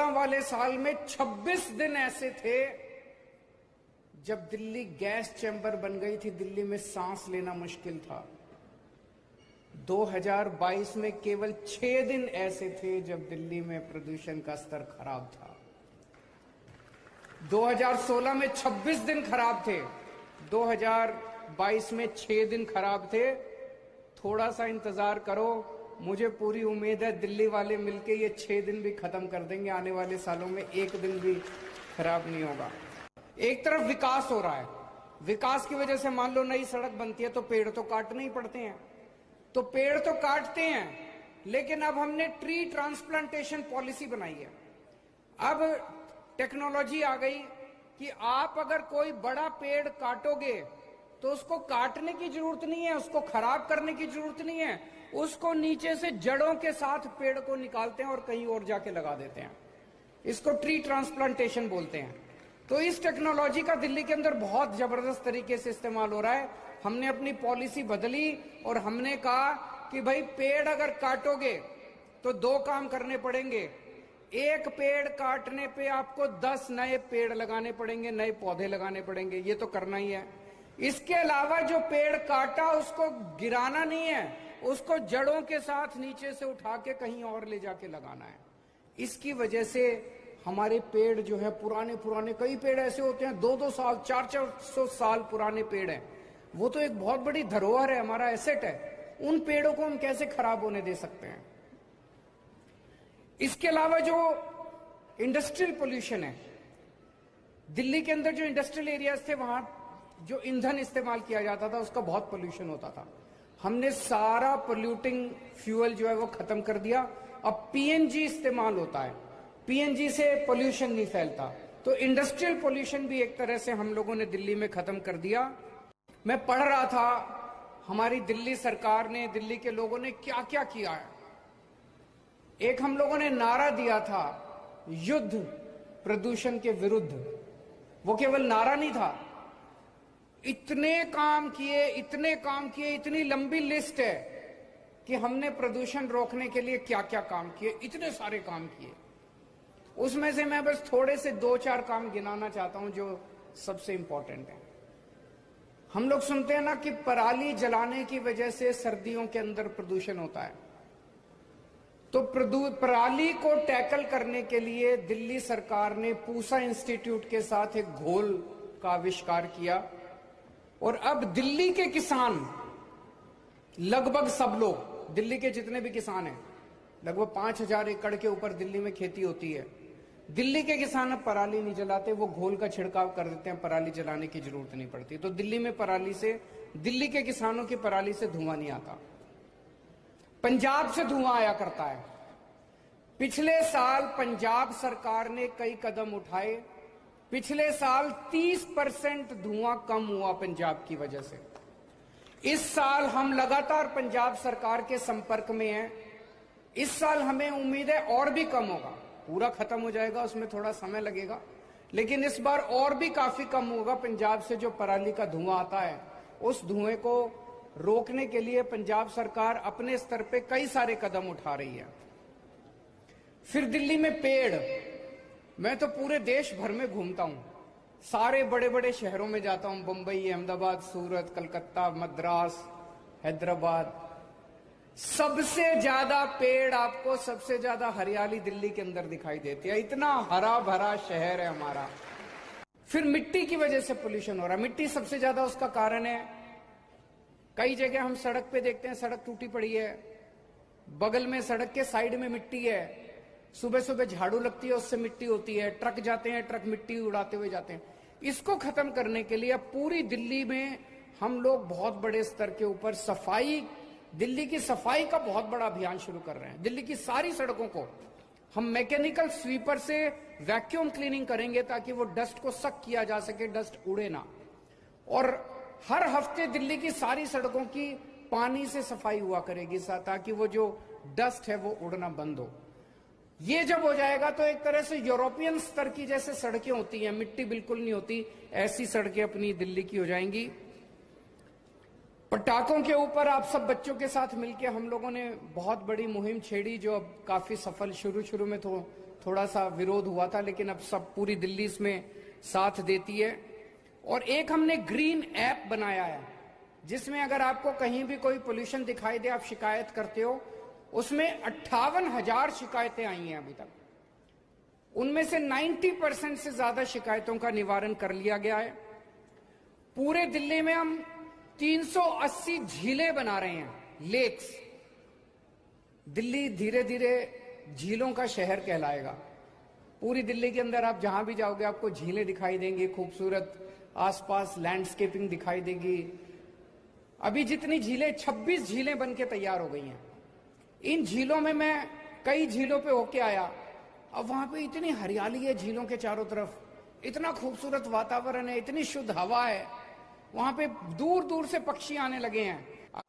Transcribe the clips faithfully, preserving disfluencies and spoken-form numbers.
सोलह वाले साल में छब्बीस दिन ऐसे थे जब दिल्ली गैस चैम्बर बन गई थी, दिल्ली में सांस लेना मुश्किल था। दो हज़ार बाईस में केवल छह दिन ऐसे थे जब दिल्ली में प्रदूषण का स्तर खराब था। दो हज़ार सोलह में छब्बीस दिन खराब थे, दो हज़ार बाईस में छह दिन खराब थे। थोड़ा सा इंतजार करो, मुझे पूरी उम्मीद है दिल्ली वाले मिलके ये छह दिन भी खत्म कर देंगे। आने वाले सालों में एक दिन भी खराब नहीं होगा। एक तरफ विकास हो रहा है, विकास की वजह से मान लो नई सड़क बनती है तो पेड़ तो काटने ही पड़ते हैं, तो पेड़ तो काटते हैं, लेकिन अब हमने ट्री ट्रांसप्लांटेशन पॉलिसी बनाई है। अब टेक्नोलॉजी आ गई कि आप अगर कोई बड़ा पेड़ काटोगे तो उसको काटने की जरूरत नहीं है, उसको खराब करने की जरूरत नहीं है, उसको नीचे से जड़ों के साथ पेड़ को निकालते हैं और कहीं और जाके लगा देते हैं। इसको ट्री ट्रांसप्लांटेशन बोलते हैं। तो इस टेक्नोलॉजी का दिल्ली के अंदर बहुत जबरदस्त तरीके से इस्तेमाल हो रहा है। हमने अपनी पॉलिसी बदली और हमने कहा कि भाई पेड़ अगर काटोगे तो दो काम करने पड़ेंगे। एक पेड़ काटने पे आपको दस नए पेड़ लगाने पड़ेंगे, नए पौधे लगाने पड़ेंगे, ये तो करना ही है। इसके अलावा जो पेड़ काटा उसको गिराना नहीं है, उसको जड़ों के साथ नीचे से उठा के कहीं और ले जाके लगाना है। इसकी वजह से हमारे पेड़ जो है पुराने पुराने, कई पेड़ ऐसे होते हैं दो दो साल चार चार सौ साल पुराने पेड़ हैं, वो तो एक बहुत बड़ी धरोहर है, हमारा एसेट है। उन पेड़ों को हम कैसे खराब होने दे सकते हैं? इसके अलावा जो इंडस्ट्रियल पोल्यूशन है, दिल्ली के अंदर जो इंडस्ट्रियल एरियाज थे वहां जो ईंधन इस्तेमाल किया जाता था उसका बहुत पोल्यूशन होता था। हमने सारा पोल्यूटिंग फ्यूल जो है वो खत्म कर दिया। अब पीएनजी इस्तेमाल होता है, पीएनजी से पोल्यूशन नहीं फैलता। तो इंडस्ट्रियल पोल्यूशन भी एक तरह से हम लोगों ने दिल्ली में खत्म कर दिया। मैं पढ़ रहा था हमारी दिल्ली सरकार ने, दिल्ली के लोगों ने क्या क्या किया है। एक हम लोगों ने नारा दिया था, युद्ध प्रदूषण के विरुद्ध। वो केवल नारा नहीं था, इतने काम किए, इतने काम किए, इतनी लंबी लिस्ट है कि हमने प्रदूषण रोकने के लिए क्या क्या काम किए, इतने सारे काम किए। उसमें से मैं बस थोड़े से दो चार काम गिनाना चाहता हूं जो सबसे इंपॉर्टेंट है। हम लोग सुनते हैं ना कि पराली जलाने की वजह से सर्दियों के अंदर प्रदूषण होता है। तो पराली को टैकल करने के लिए दिल्ली सरकार ने पूसा इंस्टीट्यूट के साथ एक घोल का आविष्कार किया और अब दिल्ली के किसान, लगभग सब लोग, दिल्ली के जितने भी किसान हैं, लगभग पांच हजार एकड़ के ऊपर दिल्ली में खेती होती है, दिल्ली के किसान अब पराली नहीं जलाते, वो घोल का छिड़काव कर देते हैं, पराली जलाने की जरूरत नहीं पड़ती। तो दिल्ली में पराली से, दिल्ली के किसानों की पराली से धुआं नहीं आता। पंजाब से धुआं आया करता है। पिछले साल पंजाब सरकार ने कई कदम उठाए, पिछले साल तीस परसेंट धुआं कम हुआ पंजाब की वजह से। इस साल हम लगातार पंजाब सरकार के संपर्क में हैं। इस साल हमें उम्मीद है और भी कम होगा, पूरा खत्म हो जाएगा, उसमें थोड़ा समय लगेगा, लेकिन इस बार और भी काफी कम होगा। पंजाब से जो पराली का धुआं आता है, उस धुएं को रोकने के लिए पंजाब सरकार अपने स्तर पे कई सारे कदम उठा रही है। फिर दिल्ली में पेड़, मैं तो पूरे देश भर में घूमता हूं, सारे बड़े बड़े शहरों में जाता हूं, बंबई, अहमदाबाद, सूरत, कलकत्ता, मद्रास, हैदराबाद। सबसे ज्यादा पेड़ आपको, सबसे ज्यादा हरियाली दिल्ली के अंदर दिखाई देती है। इतना हरा भरा शहर है हमारा। फिर मिट्टी की वजह से पोल्यूशन हो रहा है। मिट्टी सबसे ज्यादा उसका कारण है। कई जगह हम सड़क पे देखते हैं, सड़क टूटी पड़ी है, बगल में सड़क के साइड में मिट्टी है, सुबह सुबह झाड़ू लगती है, उससे मिट्टी होती है, ट्रक जाते हैं, ट्रक मिट्टी उड़ाते हुए जाते हैं। इसको खत्म करने के लिए अब पूरी दिल्ली में हम लोग बहुत बड़े स्तर के ऊपर सफाई, दिल्ली की सफाई का बहुत बड़ा अभियान शुरू कर रहे हैं। दिल्ली की सारी सड़कों को हम मैकेनिकल स्वीपर से वैक्यूम क्लीनिंग करेंगे ताकि वो डस्ट को सक किया जा सके, डस्ट उड़े ना। और हर हफ्ते दिल्ली की सारी सड़कों की पानी से सफाई हुआ करेगी ताकि वो जो डस्ट है वो उड़ना बंद हो। ये जब हो जाएगा तो एक तरह से यूरोपियन स्तर की जैसे सड़कें होती हैं, मिट्टी बिल्कुल नहीं होती, ऐसी सड़कें अपनी दिल्ली की हो जाएंगी। पटाखों के ऊपर आप सब बच्चों के साथ मिलकर हम लोगों ने बहुत बड़ी मुहिम छेड़ी, जो अब काफी सफल, शुरू शुरू में तो थोड़ा सा विरोध हुआ था, लेकिन अब सब पूरी दिल्ली इसमें साथ देती है। और एक हमने ग्रीन ऐप बनाया है, जिसमें अगर आपको कहीं भी कोई पोल्यूशन दिखाई दे, आप शिकायत करते हो। उसमें अट्ठावन हजार शिकायतें आई हैं अभी तक। उनमें से नब्बे परसेंट से ज्यादा शिकायतों का निवारण कर लिया गया है। पूरे दिल्ली में हम तीन सौ अस्सी झीलें बना रहे हैं, लेक्स। दिल्ली धीरे धीरे झीलों का शहर कहलाएगा। पूरी दिल्ली के अंदर आप जहां भी जाओगे आपको झीलें दिखाई देंगी, खूबसूरत आसपास लैंडस्केपिंग दिखाई देगी। अभी जितनी झीलें, छब्बीस झीलें बन के तैयार हो गई हैं। इन झीलों में मैं कई झीलों पे होके आया, अब वहां पे इतनी हरियाली है झीलों के चारों तरफ, इतना खूबसूरत वातावरण है, इतनी शुद्ध हवा है, वहां पे दूर दूर से पक्षी आने लगे हैं।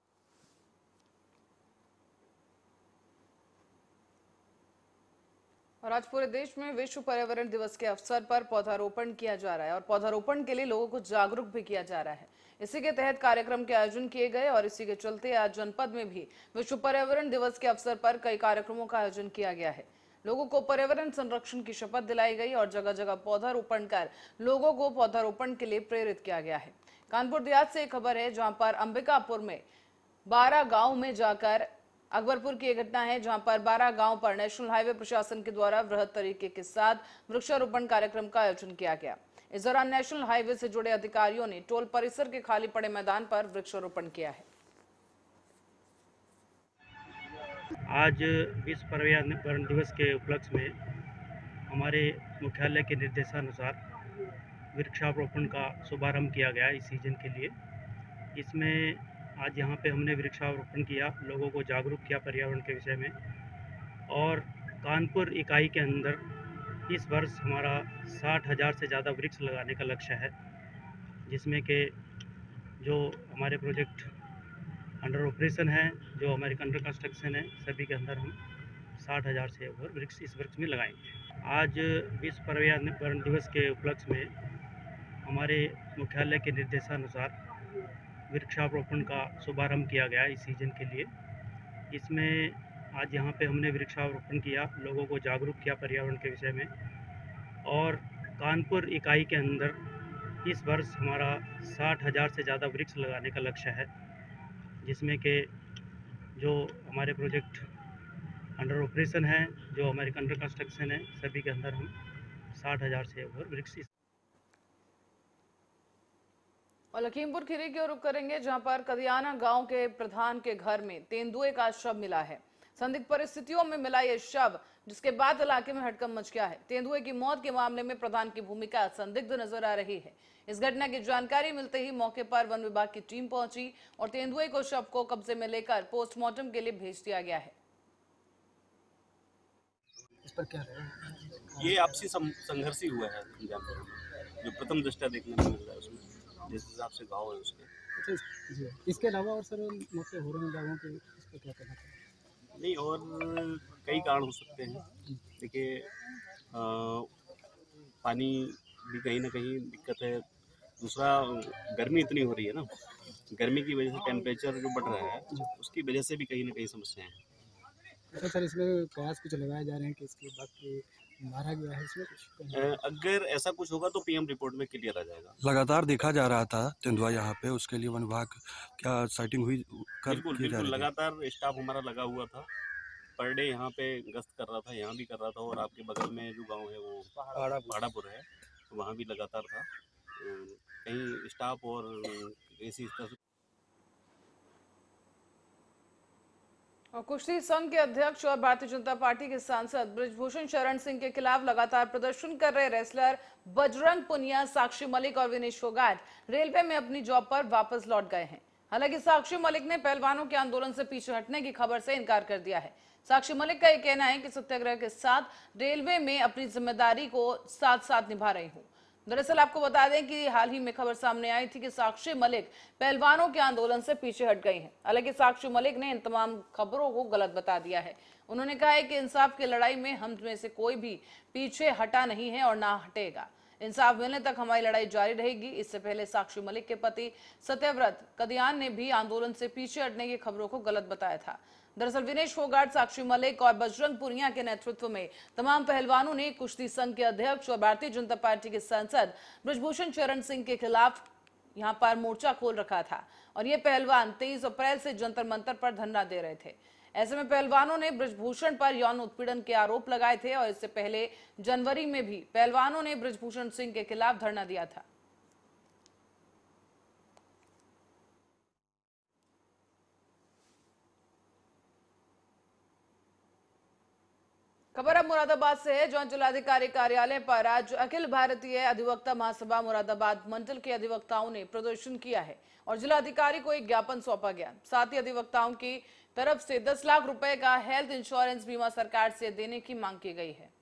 और आज पूरे देश में विश्व पर्यावरण दिवस के अवसर पर पौधारोपण किया जा रहा है और पौधारोपण के लिए लोगों को जागरूक भी किया जा रहा है। इसी के तहत कार्यक्रम के आयोजन किए गए और इसी के चलते आज जनपद में भी विश्व पर्यावरण दिवस के अवसर पर कई कार्यक्रमों का आयोजन किया गया है। लोगों को पर्यावरण संरक्षण की शपथ दिलाई गई और जगह जगह पौधारोपण कर लोगों को पौधारोपण के लिए प्रेरित किया गया है। कानपुर देहात से एक खबर है, जहां पर अंबिकापुर में बारह गांव में जाकर अकबरपुर की एक घटना है, जहां पर बारह गांव पर नेशनल हाईवे प्रशासन के द्वारा वृहद तरीके के साथ वृक्षारोपण कार्यक्रम का आयोजन किया गया। इस दौरान नेशनल हाईवे से जुड़े अधिकारियों ने टोल परिसर के खाली पड़े मैदान पर वृक्षारोपण किया है। आज विश्व पर्यावरण दिवस के उपलक्ष्य में हमारे मुख्यालय के निर्देशानुसार वृक्षारोपण का शुभारंभ किया गया इस सीजन के लिए। इसमें आज यहाँ पे हमने वृक्षारोपण किया, लोगों को जागरूक किया पर्यावरण के विषय में। और कानपुर इकाई के अंदर इस वर्ष हमारा साठ हज़ार से ज़्यादा वृक्ष लगाने का लक्ष्य है, जिसमें कि जो हमारे प्रोजेक्ट अंडर ऑपरेशन है, जो हमारे अंडर कंस्ट्रक्शन है, सभी के अंदर हम साठ हज़ार से ऊपर वृक्ष इस वर्ष में लगाएंगे। आज विश्व पर्यावरण दिवस के उपलक्ष्य में हमारे मुख्यालय के निर्देशानुसार वृक्षारोपण का शुभारंभ किया गया इस सीजन के लिए। इसमें आज यहाँ पे हमने वृक्षारोपण किया, लोगों को जागरूक किया पर्यावरण के विषय में। और कानपुर इकाई के अंदर इस वर्ष हमारा साठ हज़ार से ज़्यादा वृक्ष लगाने का लक्ष्य है, जिसमें कि जो हमारे प्रोजेक्ट अंडर ऑपरेशन है, जो हमारे अंडर कंस्ट्रक्शन है, सभी के अंदर हम साठ हज़ार से ऊपर वृक्ष। और लखीमपुर खीरी की ओर रुख करेंगे, जहां पर कदियाना गांव के प्रधान के घर में तेंदुए का शव मिला है। संदिग्ध परिस्थितियों में मिला यह शव, जिसके बाद इलाके में हड़कंप मच गया है। तेंदुए की मौत के मामले में प्रधान की भूमिका संदिग्ध नजर आ रही है। इस घटना की जानकारी मिलते ही मौके पर वन विभाग की टीम पहुंची और तेंदुए को शव को कब्जे में लेकर पोस्टमार्टम के लिए भेज दिया गया है। इस पर क्या है? ये आपसी संघर्ष ही हुआ है, जो प्रथम दृष्टया देखने में मिल रहा है उसमें, जिस हिसाब से गाँव है उसके। अच्छा जी, इसके अलावा और सर मौके हो रहे हैं गाँवों के, इस पर क्या कहना चाहिए? नहीं, और कई कारण हो सकते हैं। देखिए, पानी भी कहीं ना कहीं दिक्कत है। दूसरा, गर्मी इतनी हो रही है ना, गर्मी की वजह से टेम्परेचर जो बढ़ रहा है, उसकी वजह से भी कहीं ना कहीं समस्याएं हैं। अच्छा सर, इसमें प्रयास कुछ लगाए जा रहे हैं कि इसके बाकी मारा गया है इसमें कुछ? अगर ऐसा कुछ होगा तो पीएम रिपोर्ट में क्लियर आ जाएगा। लगातार देखा जा रहा था तेंदुआ यहाँ पे, उसके लिए वन विभाग क्या साइटिंग हुई कर बिल्कुल बिल्कुल लगातार स्टाफ हमारा लगा हुआ था, पर डे यहाँ पे गश्त कर रहा था, यहाँ भी कर रहा था। और आपके बगल में जो गांव है वो पहाड़ापुर है, तो वहाँ भी लगातार था। कहीं स्टाफ और इसी तरह से। और कुश्ती संघ के अध्यक्ष और भारतीय जनता पार्टी के सांसद ब्रिजभूषण शरण सिंह के खिलाफ लगातार प्रदर्शन कर रहे रेसलर बजरंग पुनिया, साक्षी मलिक और विनेश फोगाट रेलवे में अपनी जॉब पर वापस लौट गए हैं। हालांकि साक्षी मलिक ने पहलवानों के आंदोलन से पीछे हटने की खबर से इनकार कर दिया है। साक्षी मलिक का यह कहना है कि सत्याग्रह के साथ रेलवे में अपनी जिम्मेदारी को साथ साथ निभा रही हूँ। दरअसल आपको बता दें कि हाल ही में खबर सामने आई थी कि साक्षी मलिक पहलवानों के आंदोलन से पीछे हट गई हैं। हालांकि साक्षी मलिक ने इन तमाम खबरों को गलत बता दिया है। उन्होंने कहा है कि इंसाफ की लड़ाई में हम में से कोई भी पीछे हटा नहीं है और ना हटेगा। इंसाफ मिलने तक हमारी लड़ाई जारी रहेगी। इससे पहले साक्षी मलिक के पति सत्यव्रत कदियान ने भी आंदोलन से पीछे हटने की खबरों को गलत बताया था। दरअसल विनेश फोगाट, साक्षी मलिक और बजरंग पुनिया के नेतृत्व में तमाम पहलवानों ने कुश्ती संघ के अध्यक्ष और भारतीय जनता पार्टी के सांसद बृजभूषण शरण सिंह के खिलाफ यहां पर मोर्चा खोल रखा था और ये पहलवान तेईस अप्रैल से जंतर मंतर पर धरना दे रहे थे। ऐसे में पहलवानों ने बृजभूषण पर यौन उत्पीड़न के आरोप लगाए थे और इससे पहले जनवरी में भी पहलवानों ने बृजभूषण सिंह के खिलाफ धरना दिया था। खबर अब मुरादाबाद से है, जहां जिलाधिकारी कार्यालय पर आज अखिल भारतीय अधिवक्ता महासभा मुरादाबाद मंडल के अधिवक्ताओं ने प्रदर्शन किया है और जिलाधिकारी को एक ज्ञापन सौंपा गया। साथ ही अधिवक्ताओं की तरफ से दस लाख रुपए का हेल्थ इंश्योरेंस बीमा सरकार से देने की मांग की गई है।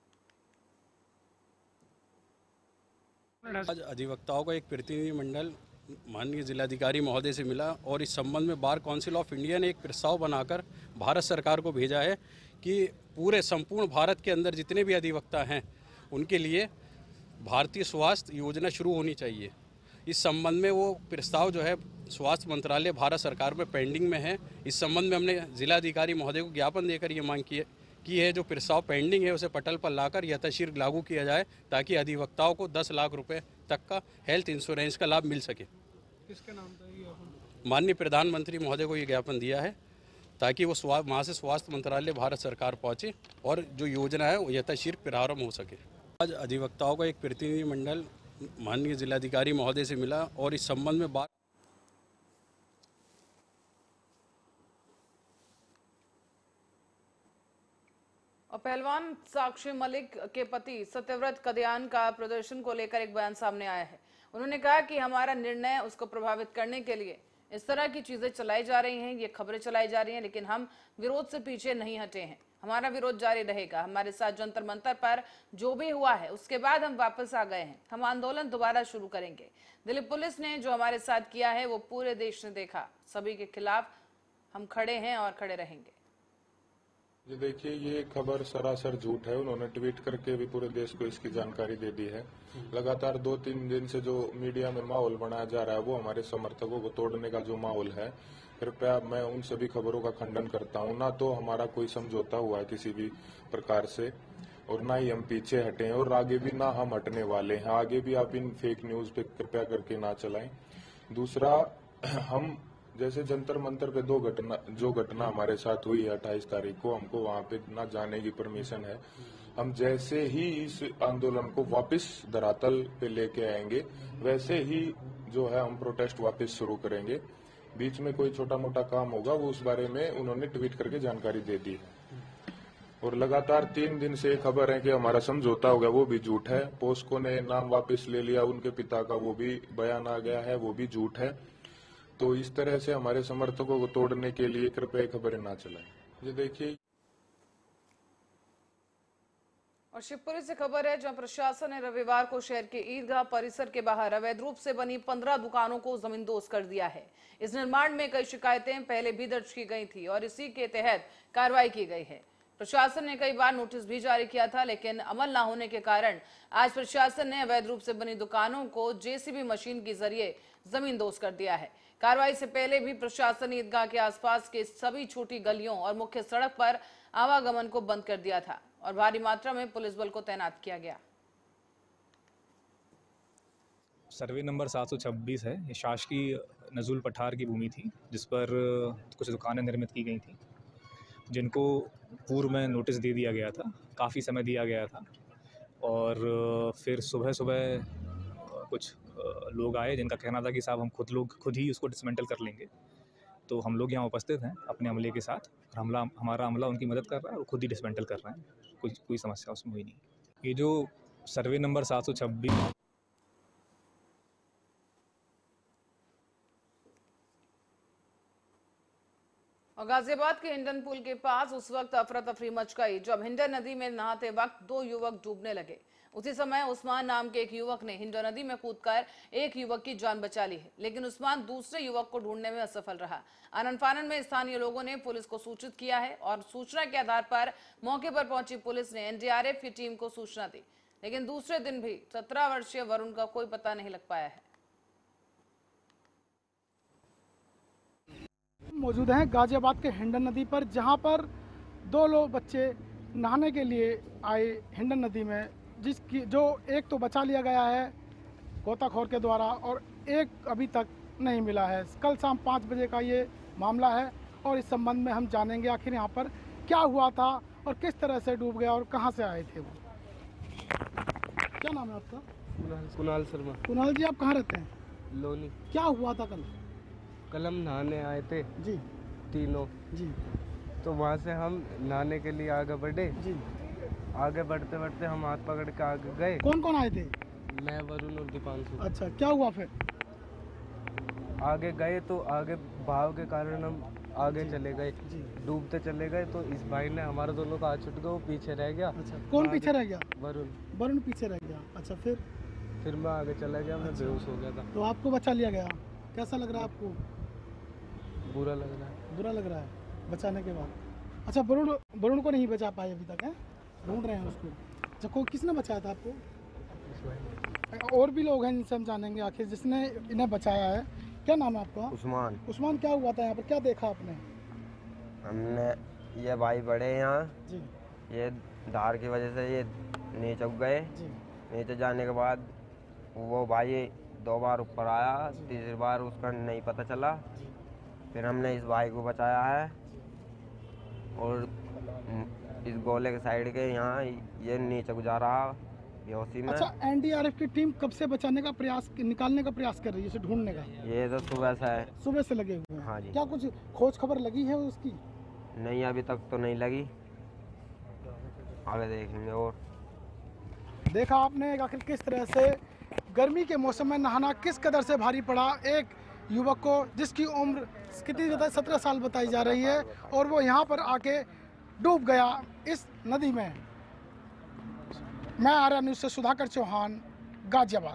आज अधिवक्ताओं का एक प्रतिनिधिमंडल माननीय जिलाधिकारी महोदय से मिला और इस संबंध में बार काउंसिल ऑफ इंडिया ने एक प्रस्ताव बनाकर भारत सरकार को भेजा है कि पूरे संपूर्ण भारत के अंदर जितने भी अधिवक्ता हैं उनके लिए भारतीय स्वास्थ्य योजना शुरू होनी चाहिए। इस संबंध में वो प्रस्ताव जो है स्वास्थ्य मंत्रालय भारत सरकार में पेंडिंग में है। इस संबंध में हमने जिलाधिकारी महोदय को ज्ञापन देकर ये मांग की है की है जो प्रस्ताव पेंडिंग है उसे पटल पर लाकर यथाशीघ्र लागू किया जाए ताकि अधिवक्ताओं को दस लाख रुपए तक का हेल्थ इंश्योरेंस का लाभ मिल सके। किसके नाम पर? माननीय प्रधानमंत्री महोदय को ये ज्ञापन दिया है ताकि वो स्वा वहाँ से स्वास्थ्य मंत्रालय भारत सरकार पहुँचे और जो योजना है वो यथाशीघ्र प्रारंभ हो सके। आज अधिवक्ताओं का एक प्रतिनिधिमंडल माननीय जिलाधिकारी महोदय से मिला और इस संबंध में बात और पहलवान साक्षी मलिक के पति सत्यव्रत कदयान का प्रदर्शन को लेकर एक बयान सामने आया है। उन्होंने कहा कि हमारा निर्णय उसको प्रभावित करने के लिए इस तरह की चीजें चलाई जा रही हैं, ये खबरें चलाई जा रही हैं, लेकिन हम विरोध से पीछे नहीं हटे हैं। हमारा विरोध जारी रहेगा। हमारे साथ जंतर मंतर पर जो भी हुआ है उसके बाद हम वापस आ गए हैं। हम आंदोलन दोबारा शुरू करेंगे। दिल्ली पुलिस ने जो हमारे साथ किया है वो पूरे देश ने देखा। सभी के खिलाफ हम खड़े हैं और खड़े रहेंगे। जी देखिए, ये खबर सरासर झूठ है। उन्होंने ट्वीट करके भी पूरे देश को इसकी जानकारी दे दी है। लगातार दो तीन दिन से जो मीडिया में माहौल बनाया जा रहा है वो हमारे समर्थकों को तोड़ने का जो माहौल है, कृपया मैं उन सभी खबरों का खंडन करता हूं। ना तो हमारा कोई समझौता हुआ है किसी भी प्रकार से और ना ही हम पीछे हटे हैं और आगे भी ना हम हटने वाले हैं। आगे भी आप इन फेक न्यूज पे कृपया करके ना चलाएं। दूसरा, हम जैसे जंतर मंतर पे दो घटना जो घटना हमारे साथ हुई है अट्ठाईस तारीख को, हमको वहां पे ना जाने की परमिशन है। हम जैसे ही इस आंदोलन को वापस धरातल पे लेके आएंगे वैसे ही जो है हम प्रोटेस्ट वापस शुरू करेंगे। बीच में कोई छोटा मोटा काम होगा वो उस बारे में उन्होंने ट्वीट करके जानकारी दे दी है। और लगातार तीन दिन से खबर है कि हमारा समझौता हो गया, वो भी झूठ है। पोस्को ने नाम वापस ले लिया उनके पिता का, वो भी बयान आ गया है, वो भी झूठ है। तो इस तरह से हमारे समर्थकों को तोड़ने के लिए कृपया खबरें ना चलाएं। ये देखिए, और शिवपुरी से खबर है जहां प्रशासन ने रविवार को शहर के ईदगाह परिसर के बाहर अवैध रूप से बनी पंद्रह दुकानों को जमींदोज कर दिया है। इस निर्माण में कई शिकायतें पहले भी दर्ज की गई थी और इसी के तहत कार्रवाई की गई है। प्रशासन ने कई बार नोटिस भी जारी किया था, लेकिन अमल न होने के कारण आज प्रशासन ने अवैध रूप से बनी दुकानों को जेसीबी मशीन के जरिए जमींदोज कर दिया है। कार्रवाई से पहले भी प्रशासन ईदगाह के आसपास के सभी छोटी गलियों और मुख्य सड़क पर आवागमन को बंद कर दिया था और भारी मात्रा में पुलिस बल को तैनात किया गया। सर्वे नंबर सात सौ छब्बीस है। ये शासकीय नजुल पठार की भूमि थी जिस पर कुछ दुकानें निर्मित की गई थी, जिनको पूर्व में नोटिस दे दिया गया था, काफ़ी समय दिया गया था। और फिर सुबह सुबह कुछ लोग आए जिनका कहना था कि साहब हम खुद लोग खुद ही उसको डिसमेंटल कर लेंगे। तो हम लोग यहाँ उपस्थित हैं अपने अमले के साथ, हमला हमारा अमला उनकी मदद कर रहा है और खुद ही डिसमेंटल कर रहे हैं। कोई कोई समस्या उसमें हुई नहीं। ये जो सर्वे नंबर सात सौ छब्बीस और गाजियाबाद के हिंडन पुल के पास उस वक्त अफरा तफरी मच गई जब हिंडन नदी में नहाते वक्त दो युवक डूबने लगे। उसी समय उस्मान नाम के एक युवक ने हिंडन नदी में कूदकर एक युवक की जान बचा ली है, लेकिन उस्मान दूसरे युवक को ढूंढने में असफल रहा। आनन फानन में स्थानीय लोगों ने पुलिस को सूचित किया है और सूचना के आधार पर मौके पर पहुंची पुलिस ने एनडीआरएफ की टीम को सूचना दी, लेकिन दूसरे दिन भी सत्रह वर्षीय वरुण का कोई पता नहीं लग पाया है। मौजूद हैं गाजियाबाद के हिंडन नदी पर, जहां पर दो लोग बच्चे नहाने के लिए आए हिंडन नदी में, जिसकी जो एक तो बचा लिया गया है गोताखोर के द्वारा और एक अभी तक नहीं मिला है। कल शाम पाँच बजे का ये मामला है और इस संबंध में हम जानेंगे आखिर यहाँ पर क्या हुआ था और किस तरह से डूब गया और कहाँ से आए थे वो। क्या नाम है आपका? कुणाल कुणाल शर्मा। कुणाल जी, आप कहाँ रहते हैं? लोनी। क्या हुआ था कल? कल हम नहाने आए थे जी, तीनों जी। तो वहाँ से हम नहाने के लिए आगे बढ़े जी। आगे बढ़ते बढ़ते हम हाथ पकड़ के आगे गए। कौन कौन आए थे? मैं, वरुण और दीपांशु। अच्छा, क्या हुआ फिर? आगे गए तो आगे भाव के कारण हम आगे चले गए, डूबते चले गए। तो इस भाई ने हमारे दोनों का हाथ छूट गया, वो पीछे रह गया। अच्छा, कौन पीछे रह गया? वरुण। वरुण पीछे रह गया। अच्छा, फिर फिर मैं आगे चला गया, मैं अच्छा। बेहोश हो गया था। तो आपको बचा लिया गया, कैसा लग रहा है आपको? बुरा लग रहा है। बुरा लग रहा है बचाने के बाद। अच्छा, वरुण वरुण को नहीं बचा पाए अभी तक, है ढूंढ रहे हैं उसको। अच्छा, को किसने बचाया था आपको? और भी लोग हैं जिनसे हम जानेंगे आखिर जिसने इन्हें बचाया है। क्या नाम है आपका? उस्मान। उस्मान, क्या हुआ था यहाँ पर, क्या देखा आपने? हमने ये भाई बड़े यहाँ जी, ये धार की वजह से ये नीचे गए। नीचे जाने के बाद वो भाई दो बार ऊपर आया, तीसरी बार उसका नहीं पता चला। फिर हमने इस भाई को बचाया है और इस गोले के साइड के यहाँ ये नीचे गुजारा बेहोशी में। अच्छा, एन डी आर एफ की टीम कब से बचाने का प्रयास, निकालने का प्रयास कर रही है, इसे ढूंढने का? ये तो सुबह से है। सुबह से लगे हुए हैं। हाँ जी। क्या कुछ खोज खबर लगी है उसकी? नहीं, अभी तक तो नहीं लगी, आगे देखेंगे। और देखा आपने आखिर किस तरह से गर्मी के मौसम में नहाना किस कदर से भारी पड़ा एक युवक को, जिसकी उम्र कितनी बताई सत्रह साल बताई जा रही है, और वो यहाँ पर आके डूब गया इस नदी में। मैं आर्या न्यूज़ से सुधाकर चौहान, गाजियाबाद।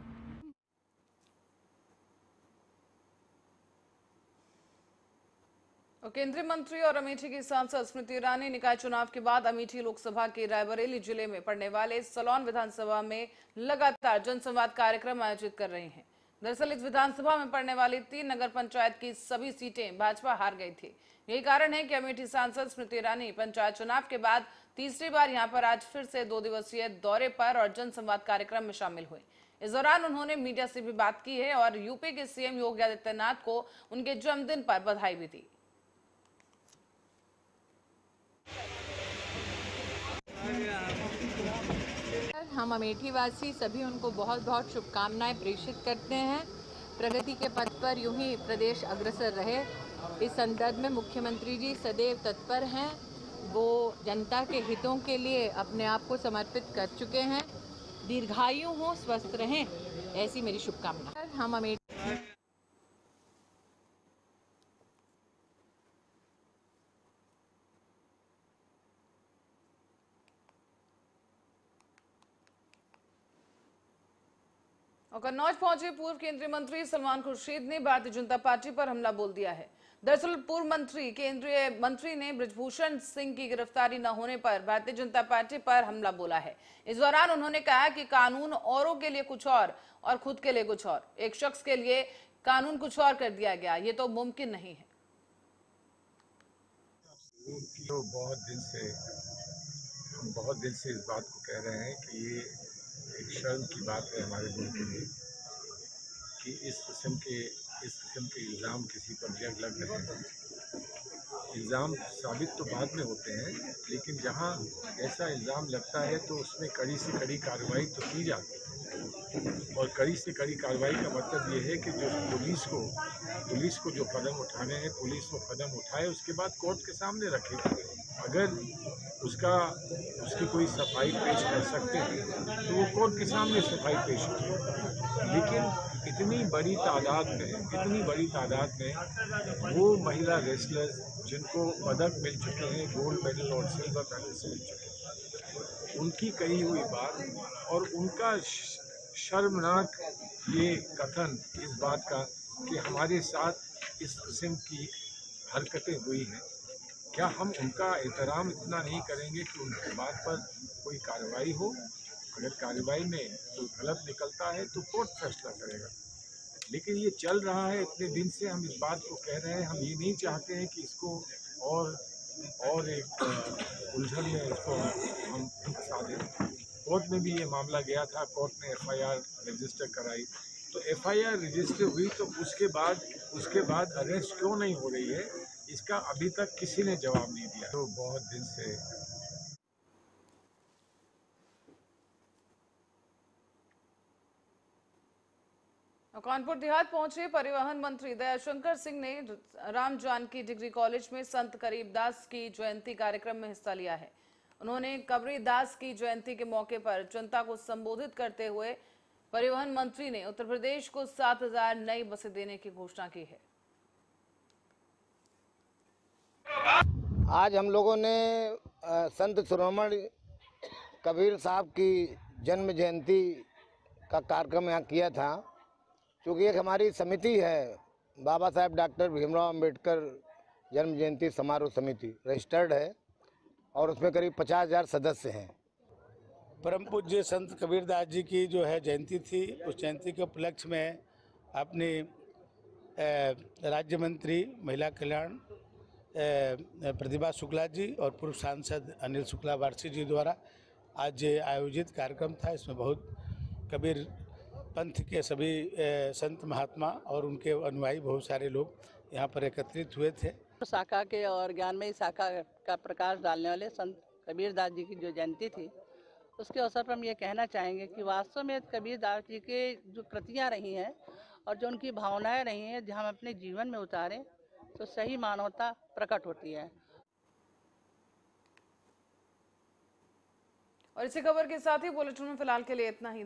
केंद्रीय मंत्री और अमेठी की सांसद स्मृति ईरानी निकाय चुनाव के बाद अमेठी लोकसभा के रायबरेली जिले में पड़ने वाले सलौन विधानसभा में लगातार जनसंवाद कार्यक्रम आयोजित कर रहे हैं। दरअसल इस विधानसभा में पड़ने वाली तीन नगर पंचायत की सभी सीटें भाजपा हार गई थी। यही कारण है कि अमेठी सांसद स्मृति ईरानी पंचायत चुनाव के बाद तीसरी बार यहां पर आज फिर से दो दिवसीय दौरे पर और जनसंवाद कार्यक्रम में शामिल हुए। इस दौरान उन्होंने मीडिया से भी बात की है और यूपी के सीएम योगी आदित्यनाथ को उनके जन्मदिन पर बधाई भी दी। हम अमेठी वासी सभी उनको बहुत बहुत शुभकामनाएं प्रेषित करते हैं। प्रगति के पथ पर यूं ही प्रदेश अग्रसर रहे, इस संदर्भ में मुख्यमंत्री जी सदैव तत्पर हैं। वो जनता के हितों के लिए अपने आप को समर्पित कर चुके हैं। दीर्घायु हो, स्वस्थ रहें, ऐसी मेरी शुभकामना। हम अमेठी और कन्नौज पहुंचे पूर्व केंद्रीय मंत्री सलमान खुर्शीद ने भारतीय जनता पार्टी पर हमला बोल दिया है। दरअसल पूर्व मंत्री केंद्रीय मंत्री ने बृजभूषण सिंह की गिरफ्तारी न होने पर भारतीय जनता पार्टी पर हमला बोला है। इस दौरान उन्होंने कहा कि कानून औरों के लिए कुछ और और खुद के लिए कुछ और, एक शख्स के लिए कानून कुछ और कर दिया गया, ये तो मुमकिन नहीं है। तो बहुत दिन से हम बहुत दिन से इस बात को कह रहे हैं कि ये एक शर्म की बात है हमारे मुल्क के लिए कि इस किस्म के इस किस्म के इल्ज़ाम किसी पर जग लग रहे हैं। इल्ज़ाम साबित तो बाद में होते हैं, लेकिन जहां ऐसा इल्ज़ाम लगता है तो उसमें कड़ी से कड़ी कार्रवाई तो की जाती है। और कड़ी से कड़ी कार्रवाई का मतलब ये है कि जो पुलिस को पुलिस को जो कदम उठाने हैं पुलिस वो कदम उठाए, उसके बाद कोर्ट के सामने रखे। अगर उसका उसकी कोई सफाई पेश कर सकते हैं तो वो कोर्ट के सामने सफाई पेश करें। लेकिन इतनी बड़ी तादाद में इतनी बड़ी तादाद में वो महिला रेसलर्स जिनको पदक मिल चुके हैं, गोल्ड मेडल और सिल्वर मेडल्स मिल चुके हैं, उनकी कही हुई बात और उनका शर्मनाक ये कथन इस बात का कि हमारे साथ इस किस्म की हरकतें हुई हैं, क्या हम उनका एहतराम इतना नहीं करेंगे कि उनकी बात पर कोई कार्रवाई हो? अगर कार्रवाई में कोई गलत निकलता है तो कोर्ट फैसला करेगा। लेकिन ये चल रहा है इतने दिन से, हम इस बात को कह रहे हैं। हम ये नहीं चाहते हैं कि इसको और और एक उलझन में इसको हम फंसा दें। कोर्ट में भी ये मामला गया था, कोर्ट ने एफ आई आर रजिस्टर कराई, तो एफ आई आर रजिस्टर हुई तो उसके बाद उसके बाद अरेस्ट क्यों नहीं हो रही है, इसका अभी तक किसी ने जवाब नहीं दिया। तो बहुत दिन से कानपुर देहात पहुंचे परिवहन मंत्री दयाशंकर सिंह ने राम जानकी डिग्री कॉलेज में संत कबीरदास की जयंती कार्यक्रम में हिस्सा लिया है। उन्होंने कबीरदास की जयंती के मौके पर जनता को संबोधित करते हुए परिवहन मंत्री ने उत्तर प्रदेश को सात हजार नई बसें देने की घोषणा की है। आज हम लोगों ने संत शिरोमणि कबीर साहब की जन्म जयंती का कार्यक्रम यहाँ किया था। क्योंकि एक हमारी समिति है, बाबा साहेब डॉक्टर भीमराव अंबेडकर जन्म जयंती समारोह समिति रजिस्टर्ड है और उसमें करीब पचास हजार सदस्य हैं। परम पूज्य संत कबीरदास जी की जो है जयंती थी, उस जयंती के उपलक्ष्य में अपनी राज्य मंत्री महिला कल्याण प्रतिभा शुक्ला जी और पूर्व सांसद अनिल शुक्ला वारसी जी द्वारा आज आयोजित कार्यक्रम था। इसमें बहुत कबीर पंथ के सभी संत महात्मा और उनके अनुयायी बहुत सारे लोग यहाँ पर एकत्रित हुए थे। शाखा के और ज्ञानमयी शाखा का प्रकाश डालने वाले संत कबीरदास जी की जो जयंती थी, उसके अवसर पर हम ये कहना चाहेंगे कि वास्तव में कबीरदास जी के जो कृतियाँ रही हैं और जो उनकी भावनाएं रही हैं, जो हम अपने जीवन में उतारें तो सही मानवता प्रकट होती है। और इसी खबर के साथ ही बुलेटिन में फिलहाल के लिए इतना ही।